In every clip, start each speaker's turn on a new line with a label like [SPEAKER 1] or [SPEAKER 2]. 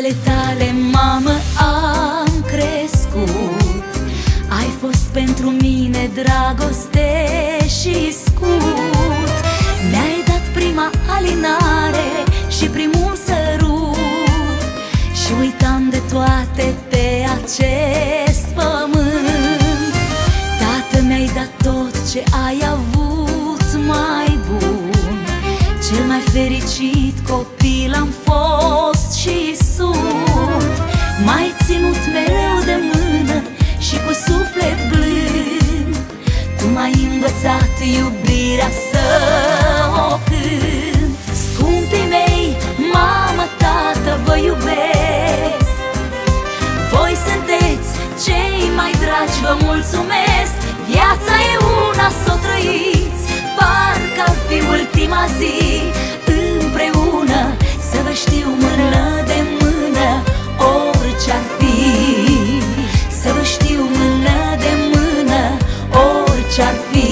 [SPEAKER 1] buzele tale, mamă, am crescut. Ai fost pentru mine dragoste și scut. Mi-ai dat prima alinare și primul sărut, și uitam de toate pe acest pământ. Tată, mi-ai dat tot ce ai avut mai bun. Cel mai fericit copil am fost și sunt. M-ai ținut mereu de mână și cu suflet blând. Tu m-ai învățat iubirea să o cânt. Scumpii mei, mamă, tată, vă iubesc. Voi sunteți cei mai dragi, vă mulțumesc. Viața e una, s-o trăiți, parcă ar fi ultima zi. Împreună să vă știu mână de mână, orice-ar fi. Să vă știu mână de mână, orice-ar fi.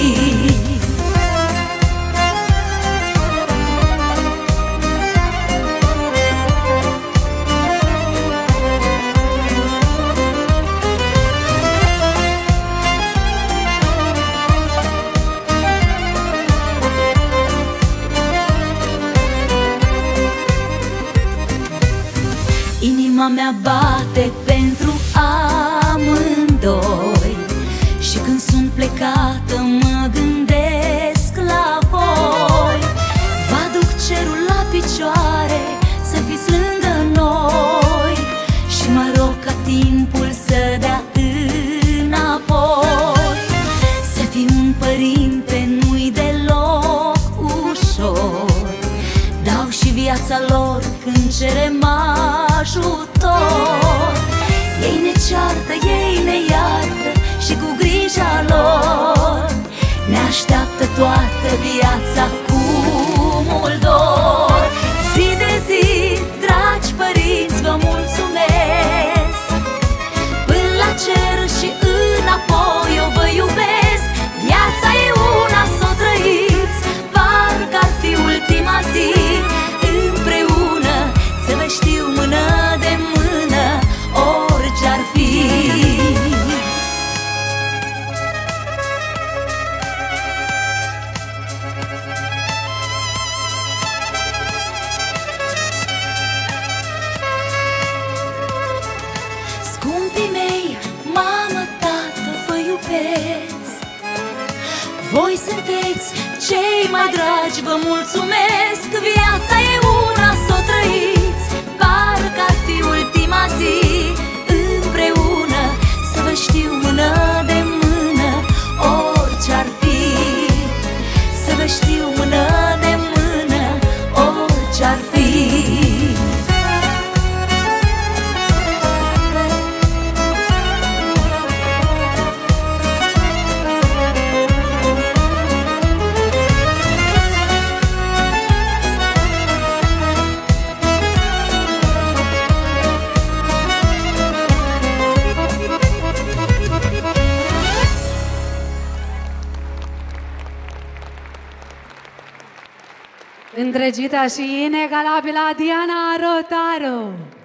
[SPEAKER 1] Inima mea bate pentru amândoi, și când sunt plecată mă gândesc la voi. Vă aduc cerul la picioare, să fiți lângă noi, și mă rog ca timpul să dea înapoi. Să fiu un părinte nu-i deloc ușor, dau și viața lor când cerem ajutor. Ei ne ceartă, ei ne iartă, și cu grija lor ne așteaptă toată viața cu mult dor. Zi de zi, dragi părinți, vă mulțumesc. Până la cer și înapoi eu vă iubesc. Viața e una, s-o trăiți, parcă ar fi ultima zi. Împreună să vă știu mână de mână, orice-ar fi. Scumpii mei, mamă, tată, vă iubesc. Voi sunteți cei mai dragi, vă mulțumesc. Viața e una, s-o trăiți, parcă ar fi ultima zi. Împreună să vă știu mână de mână, orice-ar fi. Să vă știu mână de mână, orice-ar fi.
[SPEAKER 2] Îndrăgită și inegalabilă Diana Rotaru.